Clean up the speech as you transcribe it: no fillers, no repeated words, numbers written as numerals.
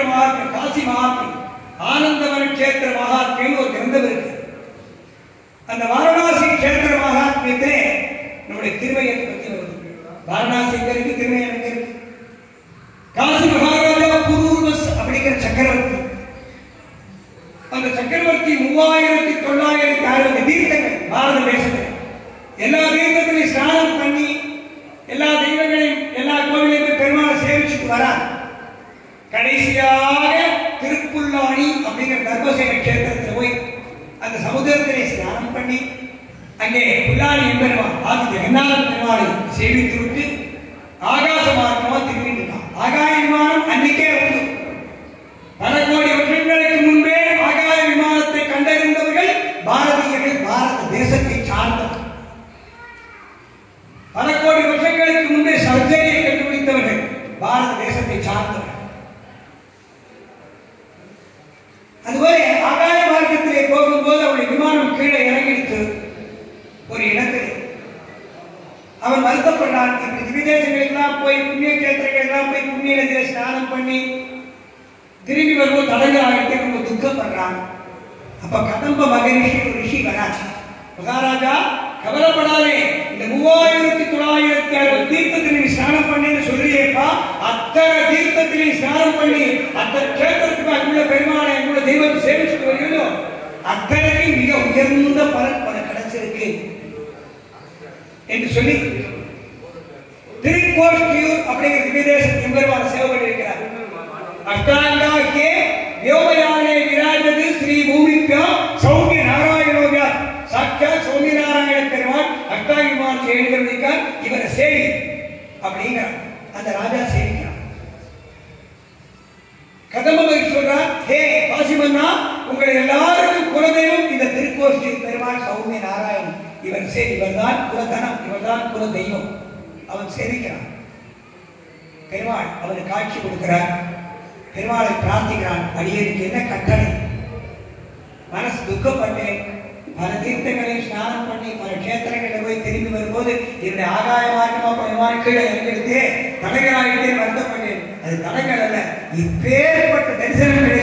மகாத்மியம், காசி மகாத்மியம், ஆனந்தவன கஷேத்திர மகாத்மியம் ஒரு கிரந்தம் இருக்கு. அந்த வாரணாசி கஷேத்திர மகாத்மியத்திலே நம்முடைய திருமயத்தை பற்றி வருது. வாரணாசி எங்க இருக்கு, திருமயம் எங்க இருக்கு? காசி மகாராஜா புரூர்வஸ் அப்படிங்கிற சக்கரவர்த்தி. அந்த சக்கரவர்த்தி 3960 தீர்த்தங்கள் பாரத தேசத்தில் எல்லா தீர்த்தத்திலையும் ஸ்நானம் பண்ணி எல்லா தெய்வங்களையும் எல்லா கோவிலையும் பெருமாளை சேவிச்சுட்டு வரார். கடைசியாக திருப்புல்லாணி அப்படிங்கிற தர்மசேன கஷேத்திரத்தில் போய் அந்த சமுதிரத்திலே ஸ்நானம் பண்ணி அங்கே புல்லாணி எம்பெருமான் ஆதி ஜெகநாத பெருமாளை சேவித்து விட்டு ஆகாச மார்க்கமா திரும்பிட்டான். ஆகாய விமானம் அன்னைக்கே உண்டு. பல கோடி வருஷங்களுக்கு முன்பே ஆகாய விமானத்தை கண்டறிந்தவர்கள் பாரதியர்கள், பாரத தேசத்தை சார்ந்தவர். பல கோடி வருஷங்களுக்கு முன்பே சர்ஜரியை கண்டுபிடித்தவர்கள் பாரத தேசத்தை சார்ந்தவர். அதுவரை ஆகாய மார்க்கத்திலே போகும்போது அவருடைய விமானம் கீழே இறங்கிடுத்து. ஒரு இடத்தில் அவன் வருத்தப்படுறான். இப்படி திவிதேசங்களுக்கெல்லாம் போய் புண்ணிய கேத்திரங்களுக்கெல்லாம் போய் புண்ணிய நதியை ஸ்நானம் பண்ணி திரும்பி வரும்போது தடங்களாகிட்டு ரொம்ப துக்கப்படுறான். அப்ப கதம்ப மகரிஷி ஒரு ரிஷி வரான். மகாராஜா கவலைப்படாதே, இந்த 3960 தீர்த்தத்திலே ஸ்நானம் பண்ணி சொல்லியேப்பா, அத்தனை தீர்த்தத்திலே ஸ்நானம் பண்ணி அத்தனை கேத்திரத்துக்கு அங்குள்ள பெருமாளை அங்குள்ள தெய்வத்தை சேவிச்சுட்டு வருகிறோ அத்தனைக்கும் மிக உயர்ந்த பலன் கிடைச்சிருக்கு என்று சொல்லி திருக்கோஷ்டியூர் அப்படிங்கிற திவ்யதேச எம்பெருமான சேவை பண்ணியிருக்கிறார். அஷ்டாங்காக்கியே வியோமயானே விராஜது ஸ்ரீ பூமிப்யாம் சௌமிய நாராயணோவியா சாட்சாத் சௌமிய நாராயண பெருமாள் அஷ்டாங்கிமான் எழுதியிருக்கார். இவரை சேவி அப்படிங்கிறார். அந்த ராஜா சேவிக்கிறார். கதம்பை சொல்றார், ஹே காசிமன்னா, உங்களை எல்லாருக்கும் குலதெய்வம் இந்த திருக்கோஷ்டி பெருமாள் சௌமிய நாராயணன். இவர் சேரி, இவர்தான் குலதனம், இவர்தான் குல தெய்வம். அவன் சேவிக்கிறான். பெருமாள் அவனுக்கு காட்சி கொடுக்கிறார். பெருமாளை பிரார்த்திக்கிறான். அடியேனுக்கு என்ன கட்டளை? மனசு துக்கப்பட்டேன். பல தீர்த்தங்களையும் ஸ்நானம் பண்ணி பல கஷேத்திரங்களில் போய் திரும்பி வரும்போது என்னுடைய ஆகாய மார்க்கமா பெருமாள் கீழே இறங்கிடுத்தே தடங்களாகிட்டே வருத்தப்பட்டேன். அது தடங்கள் அல்ல, இப்பேற்பட்ட தரிசனங்கள்